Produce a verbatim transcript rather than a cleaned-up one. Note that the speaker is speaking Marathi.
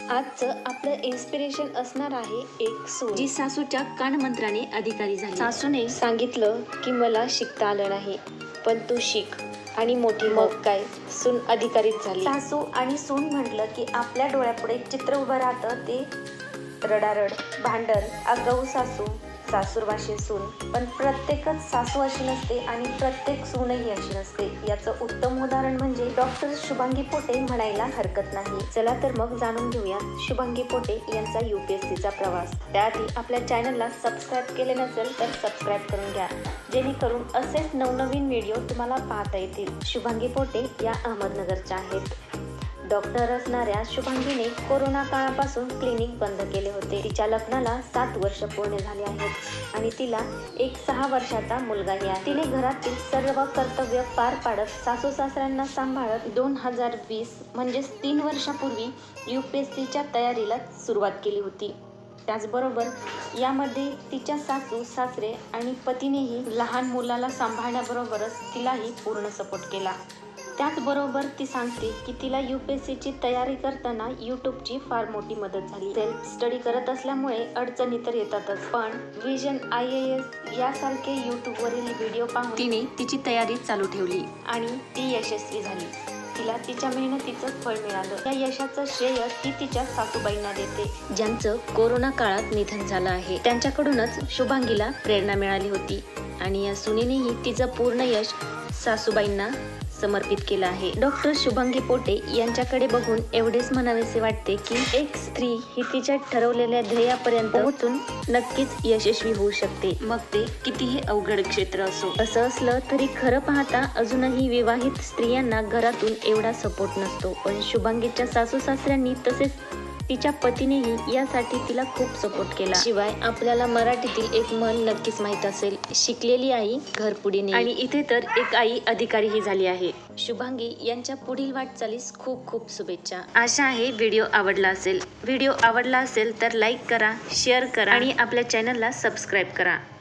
आजचं आपलं इन्स्पिरेशन असणार आहे एक सून, जी सासूच्या कानमंत्राने अधिकारी झाली। सासूने सांगितलं की मला शिकता आलं नाही, पण तू शिक आणि मोठी मग काय सून अधिकारीच झाली। सासू आणि सून म्हटलं की आपल्या डोळ्यापुढे चित्र उभं राहतं ते रडारड, भांडण, आगाऊ सासू, सासूरवाशी सून। पण प्रत्येकच सासू अशी नसते आणि प्रत्येक सूनही अशी नसते। याचं उत्तम उदाहरण म्हणजे डॉक्टर शुभांगी पोटे म्हणायला हरकत नाही। चला तर मग जाणून घेऊया शुभांगी पोटे यांचा यूपीएससीचा प्रवास। त्याआधी आपल्या चॅनलला सबस्क्राईब केले नसेल तर सबस्क्राईब करून घ्या, जेणेकरून असेच नवनवीन व्हिडिओ तुम्हाला पाहता येतील। शुभांगी पोटे या अहमदनगरच्या आहेत। डॉक्टर असणाऱ्या शुभांगीने कोरोना काळापासून क्लिनिक बंद केले होते। तिच्या लग्नाला सात वर्ष पूर्ण झाली आहेत आणि तिला एक सहा वर्षाचा मुलगाही आहे। तिने घरातील सर्व कर्तव्य पार पाडत सासू सासऱ्यांना सांभाळत दोन हजार वीस म्हणजेच तीन वर्षापूर्वी यूपीएससीच्या तयारीला सुरुवात केली होती। त्याचबरोबर यामध्ये तिच्या सासू सासरे आणि पतीनेही लहान मुलाला सांभाळण्याबरोबरच तिलाही पूर्ण सपोर्ट केला। त्याचबरोबर ती सांगते की तिला यूपीएससीची तयारी करताना यूट्यूबची फार मोठी मदत झाली। सेल्फ स्टडी करत असल्यामुळे अडचणी तर येतातच, पण विजन आय ए एस यासारखे यूट्यूबवरील व्हिडिओ पाहून तिने तिची तयारी चालू ठेवली आणि ती यशस्वी झाली। तिला तिच्या मेहनतीचं फळ मिळालं। या यशाचं श्रेय ती तिच्या सासूबाईंना देते, ज्यांचं कोरोना काळात निधन झालं आहे। त्यांच्याकडूनच शुभांगीला प्रेरणा मिळाली होती आणि या सुनेनेही तिचं पूर्ण यश सासूबाईंना समर्पित केलं आहे। डॉक्टर शुभांगी पोटे यांच्याकडे बघून एवढेच म्हणावेसे वाटते की एक स्त्री ही तिच्या ठरवलेल्या ध्येयापर्यंत पोहोचून नक्कीच यशस्वी होऊ शकते, मग ते कितीही अवघड क्षेत्र असो। असं असलं तरी खरं पाहता अजूनही विवाहित स्त्रियांना घरातून एवढा सपोर्ट नसतो, पण शुभांगीच्या सासू सासऱ्यांनी तसेच तिच्या पतीनेही यासाठी तिला खूप सपोर्ट केला। शिवाय आपल्याला मराठीतील एक म्हण नक्कीच माहित असेल, शिकलेली आई घर पुढे नेईल। आणि इथे तर एक आई अधिकारीही झाली आहे। शुभांगी यांच्या पुढील वाटचालीस खूप खूप शुभेच्छा। आशा आहे व्हिडिओ आवडला असेल। व्हिडिओ आवडला असेल तर लाईक करा, शेअर करा आणि आपल्या चॅनलला सबस्क्राईब करा।